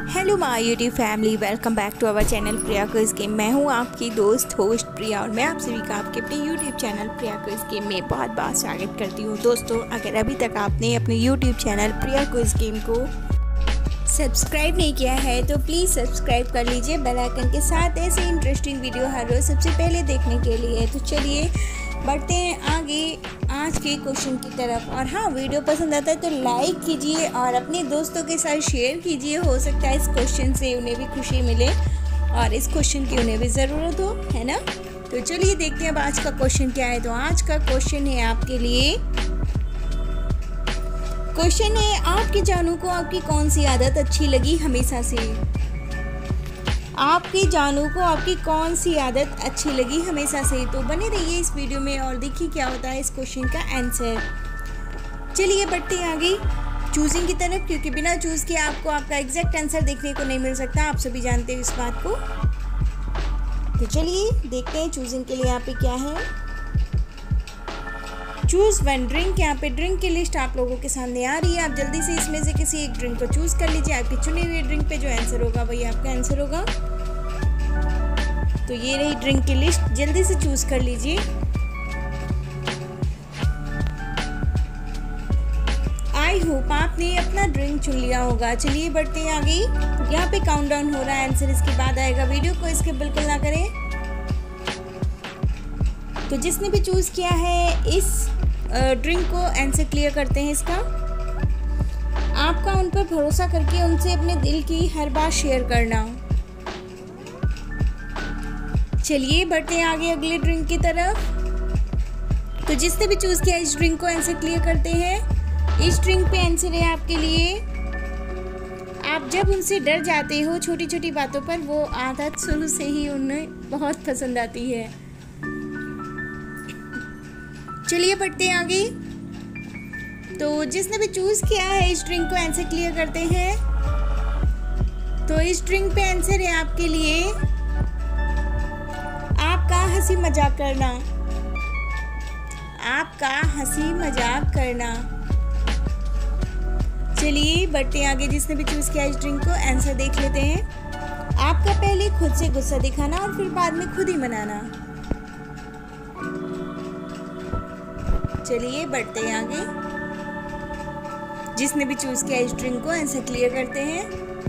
Hello my YouTube family, welcome back to our channel Priya quiz game. मैं हूं आपकी दोस्त होस्ट प्रिया और मैं आप सभी का आपके अपने YouTube channel Priya quiz game में बहुत बहुत स्वागत करती हूं। दोस्तों, अगर अभी तक आपने अपने YouTube channel Priya quiz game को सब्सक्राइब नहीं किया है तो प्लीज़ सब्सक्राइब कर लीजिए बेल आइकन के साथ ऐसे इंटरेस्टिंग वीडियो हर रोज़ सबसे पहले देखने के लिए। तो चलिए बढ़ते हैं आगे आज के क्वेश्चन की तरफ। और हाँ, वीडियो पसंद आता है तो लाइक कीजिए और अपने दोस्तों के साथ शेयर कीजिए। हो सकता है इस क्वेश्चन से उन्हें भी खुशी मिले और इस क्वेश्चन की उन्हें भी ज़रूरत हो, है ना। तो चलिए देखते हैं अब आज का क्वेश्चन क्या है। तो आज का क्वेश्चन है आपके लिए, क्वेश्चन है आपके जानू को आपकी कौन सी आदत अच्छी लगी हमेशा से। आपके जानू को आपकी कौन सी आदत अच्छी लगी हमेशा से। तो बने रहिए इस वीडियो में और देखिए क्या होता है इस क्वेश्चन का आंसर। चलिए बढ़ते हैं आगे चूजिंग की तरफ, क्योंकि बिना चूज के आपको आपका एग्जैक्ट आंसर देखने को नहीं मिल सकता। आप सभी जानते हो इस बात को। तो चलिए देखते हैं चूजिंग के लिए यहाँ पे क्या है। चूज वन ड्रिंक, यहाँ पे ड्रिंक की लिस्ट आप लोगों के सामने आ रही है। आप जल्दी से इसमें से किसी एक ड्रिंक को चूज कर लीजिए। आपकी चुनी हुई ड्रिंक पे जो आंसर होगा वही आपका आंसर होगा। तो ये रही ड्रिंक की लिस्ट, जल्दी से चूज कर लीजिए। आई होप आपने अपना ड्रिंक चुन लिया होगा। चलिए बढ़ते हैं आगे। यहाँ पे काउंटडाउन हो रहा है, आंसर इसके बाद आएगा। वीडियो को इसके बिल्कुल ना करें। तो जिसने भी चूज किया है इस ड्रिंक को आंसर क्लियर करते हैं इसका। आपका उन पर भरोसा करके उनसे अपने दिल की हर बात शेयर करना। चलिए बढ़ते हैं आगे अगले ड्रिंक की तरफ। तो जिसने भी चूज किया इस ड्रिंक को आंसर क्लियर करते हैं। इस ड्रिंक पे आंसर है आपके लिए, आप जब उनसे डर जाते हो छोटी छोटी बातों पर, वो आदत शुरू से ही उन्हें बहुत पसंद आती है। चलिए बढ़ते हैं आगे। तो जिसने भी चूज किया है इस ड्रिंक को आंसर क्लियर करते हैं। तो इस ड्रिंक पे आंसर है आपके लिए, आपका हंसी मजाक करना। आपका हंसी मजाक करना। चलिए बढ़ते हैं आगे। जिसने भी चूज किया इस ड्रिंक को आंसर देख लेते हैं। आपका पहले खुद से गुस्सा दिखाना और फिर बाद में खुद ही मनाना। चलिए बढ़ते हैं आगे। जिसने भी चूज किया इस ड्रिंक को आंसर क्लियर करते हैं।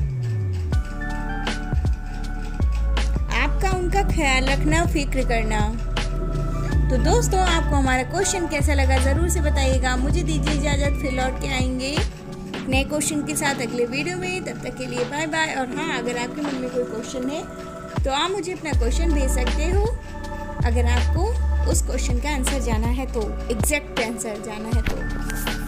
आपका उनका ख्याल रखना, फिक्र करना। तो दोस्तों, आपको हमारा क्वेश्चन कैसा लगा जरूर से बताइएगा। मुझे दीजिए इजाजत, फिर लौट के आएंगे नए क्वेश्चन के साथ अगले वीडियो में। तब तक के लिए बाय बाय। और हाँ, अगर आपके मन में कोई क्वेश्चन है तो आप मुझे अपना क्वेश्चन भेज सकते हो, अगर आपको उस क्वेश्चन का आंसर जाना है तो, एग्जैक्ट आंसर जाना है तो।